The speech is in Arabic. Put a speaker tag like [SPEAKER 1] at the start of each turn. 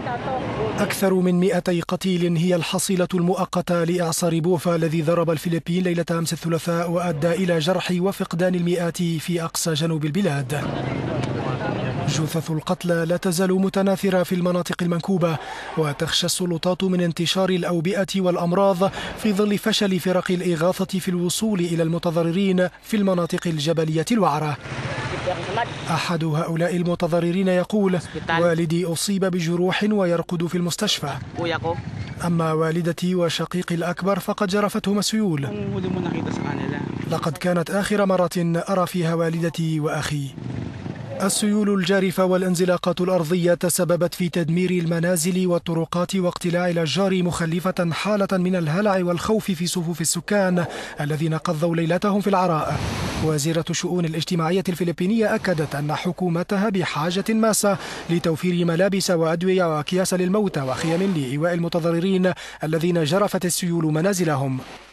[SPEAKER 1] أكثر من 200 قتيل هي الحصيلة المؤقتة لإعصار بوفا الذي ضرب الفلبين ليلة أمس الثلاثاء وأدى إلى جرح وفقدان المئات في أقصى جنوب البلاد. جثث القتلى لا تزال متناثرة في المناطق المنكوبة، وتخشى السلطات من انتشار الأوبئة والأمراض في ظل فشل فرق الإغاثة في الوصول إلى المتضررين في المناطق الجبلية الوعرة. أحد هؤلاء المتضررين يقول: والدي أصيب بجروح ويرقد في المستشفى، أما والدتي وشقيقي الأكبر فقد جرفتهم السيول. لقد كانت آخر مرة أرى فيها والدتي وأخي. السيول الجارفة والانزلاقات الأرضية تسببت في تدمير المنازل والطرقات واقتلاع الأشجار، مخلفة حالة من الهلع والخوف في صفوف السكان الذين قضوا ليلتهم في العراء. وزيرة الشؤون الاجتماعية الفلبينية أكدت أن حكومتها بحاجة ماسة لتوفير ملابس وأدوية وأكياس للموتى وخيم لإيواء المتضررين الذين جرفت السيول منازلهم.